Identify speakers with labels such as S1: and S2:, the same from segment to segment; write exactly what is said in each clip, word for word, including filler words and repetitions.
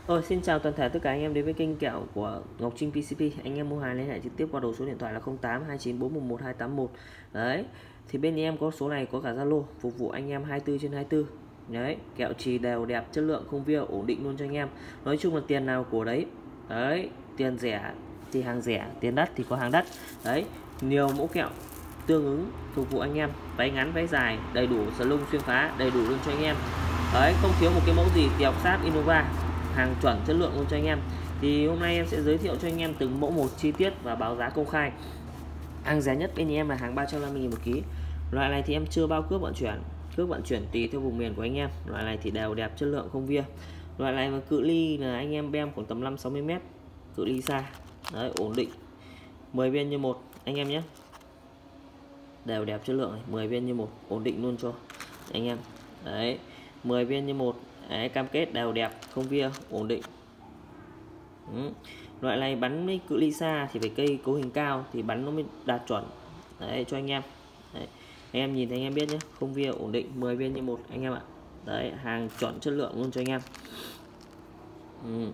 S1: Rồi, xin chào toàn thể tất cả anh em đến với kênh kẹo của Ngọc Trinh pê xê pê. Anh em mua hàng liên hệ trực tiếp qua đầu số điện thoại là không tám hai chín bốn một một hai tám một. Đấy. Thì bên em có số này có cả Zalo phục vụ anh em hai mươi tư trên hai mươi tư. Đấy, kẹo chì đều đẹp, chất lượng không via, ổn định luôn cho anh em. Nói chung là tiền nào của đấy. Đấy, tiền rẻ thì hàng rẻ, tiền đắt thì có hàng đắt. Đấy, nhiều mẫu kẹo tương ứng phục vụ anh em, váy ngắn váy dài đầy đủ, sờ lung xuyên phá đầy đủ luôn cho anh em. Đấy, không thiếu một cái mẫu gì, Tèo Sát Innova, hàng chuẩn chất lượng luôn cho anh em. Thì hôm nay em sẽ giới thiệu cho anh em từng mẫu một chi tiết và báo giá công khai. Hàng rẻ nhất bên em là hàng ba trăm năm mươi nghìn một ký. Loại này thì em chưa bao cước vận chuyển, cước vận chuyển tùy theo vùng miền của anh em. Loại này thì đều đẹp, chất lượng không via. Loại này mà cự ly là anh em bem khoảng tầm năm sáu mươi mét, cự ly xa. Đấy, ổn định. mười viên như một anh em nhé. Đều đẹp, chất lượng này, mười viên như một, ổn định luôn cho anh em. Đấy, mười viên như một. Đấy, cam kết đều đẹp, không via, ổn định. Ừ. Loại này bắn với cự ly xa thì phải cây cấu hình cao thì bắn nó mới đạt chuẩn. Đấy, cho anh em. Đấy, anh em nhìn thấy anh em biết nhé, không via, ổn định, mười viên như một anh em ạ. Đấy, hàng chuẩn chất lượng luôn cho anh em. Ừ.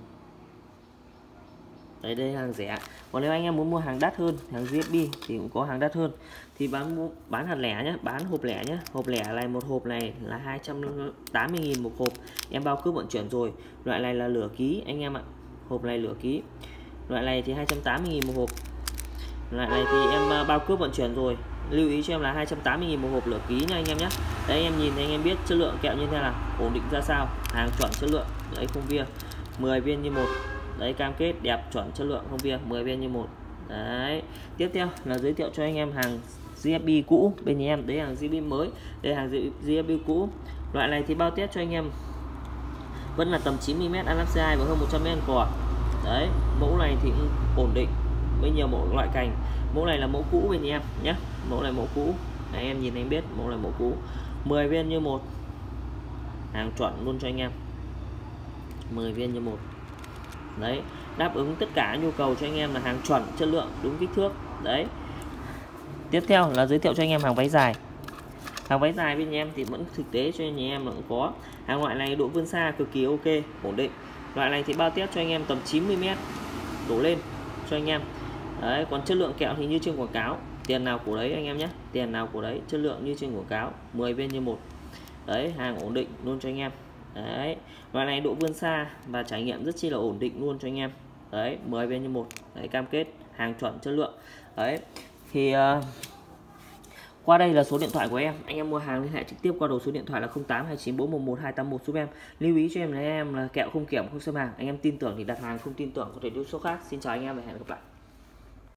S1: Đấy, đây hàng rẻ. Còn nếu anh em muốn mua hàng đắt hơn, hàng giê ép bê thì cũng có hàng đắt hơn. Thì bán bán hạt lẻ nhé, bán hộp lẻ nhé. Hộp lẻ này, một hộp này là hai trăm tám mươi nghìn một hộp. Em bao cước vận chuyển rồi. Loại này là lửa ký anh em ạ. Hộp này lửa ký. Loại này thì hai trăm tám mươi nghìn một hộp. Loại này thì em bao cước vận chuyển rồi. Lưu ý cho em là hai trăm tám mươi nghìn một hộp lửa ký nha anh em nhé. Đấy, em nhìn thấy anh em biết chất lượng kẹo như thế nào, ổn định ra sao, hàng chuẩn chất lượng. Đấy, không via, mười viên như một. Đấy, cam kết đẹp, chuẩn, chất lượng, không via, mười viên như một. Đấy, tiếp theo là giới thiệu cho anh em hàng giê ép bê cũ bên nhà em. Đấy, hàng giê ép bê mới, đây hàng giê ép bê cũ. Loại này thì bao test cho anh em vẫn là tầm chín mươi mét ăn ép xê hai và hơn một trăm mét cỏ. Đấy, mẫu này thì cũng ổn định với nhiều mẫu loại cành. Mẫu này là mẫu cũ bên nhà em nhé, mẫu này mẫu cũ. Đấy, em nhìn anh biết mẫu này mẫu cũ, mười viên như một, hàng chuẩn luôn cho anh em, mười viên như một. Đấy, đáp ứng tất cả nhu cầu cho anh em là hàng chuẩn, chất lượng, đúng kích thước. Đấy, tiếp theo là giới thiệu cho anh em hàng váy dài. Hàng váy dài bên nhà em thì vẫn thực tế cho nhà em là cũng có. Hàng loại này độ vươn xa cực kỳ ok, ổn định. Loại này thì bao test cho anh em tầm chín mươi mét đổ lên cho anh em. Đấy, còn chất lượng kẹo thì như trên quảng cáo, tiền nào của đấy anh em nhé, tiền nào của đấy, chất lượng như trên quảng cáo, mười viên như một. Đấy, hàng ổn định luôn cho anh em. Đấy, loại này độ vươn xa và trải nghiệm rất chi là ổn định luôn cho anh em. Đấy, mười viên như một. Đấy, cam kết hàng chuẩn chất lượng. Đấy, thì uh, qua đây là số điện thoại của em. Anh em mua hàng liên hệ trực tiếp qua đầu số điện thoại là không tám hai chín bốn một một hai tám một giúp em. Lưu ý cho em là em là kẹo không kiểm không xâm hàng. Anh em tin tưởng thì đặt hàng, không tin tưởng có thể đưa số khác. Xin chào anh em và hẹn gặp lại.